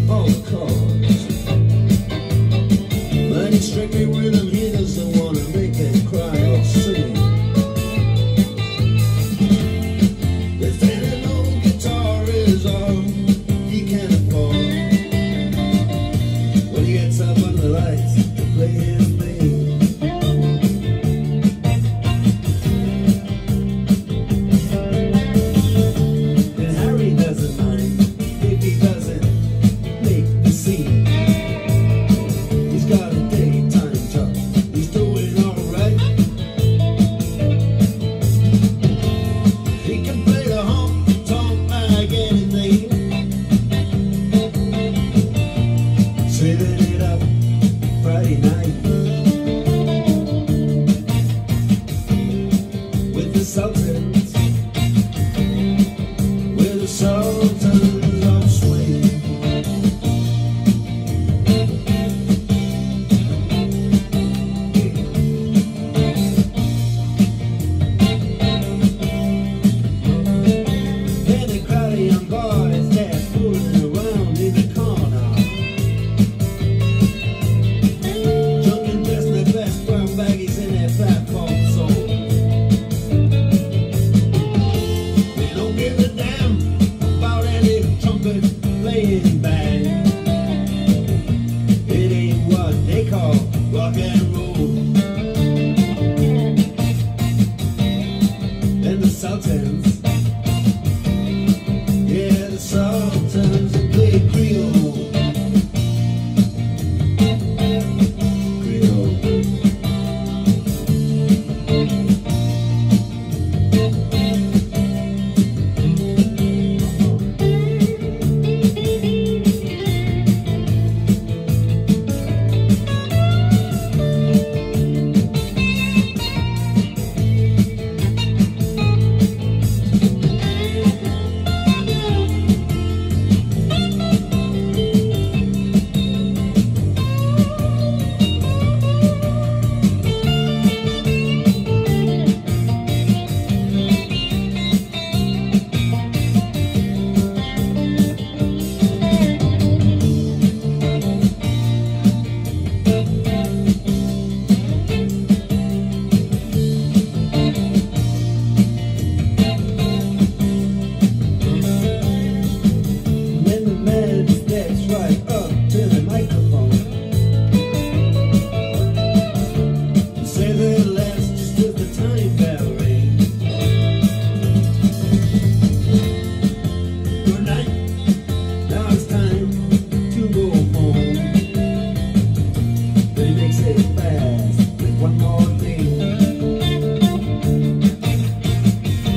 all the chords. But it's strictly rhythm, he doesn't want to make them cry or sing. If any old guitar is all he can afford, when he gets up under the lights to play his thing. And Harry doesn't mind if he doesn't make the scene. He's got a daytime job, he's doing alright. He can play the honky-tonk like anything, saving it up Friday night with the Sultans, with the Sultans of swing. And the crowd of young boys, they're fooling around in the corner, drunken, dressed in their best brown baggies in their fat-form soul. They don't give a damn about any trumpet playing band. It ain't what they call rock and roll. And the Sultans, yeah, the Sultans play Creole. Creole. Right up to the microphone, say the last just as the time bell rings. Good night, now it's time to go home. Then he makes it fast with one more thing.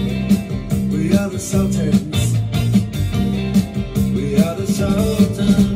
We are the Sultans, we are the Sultans.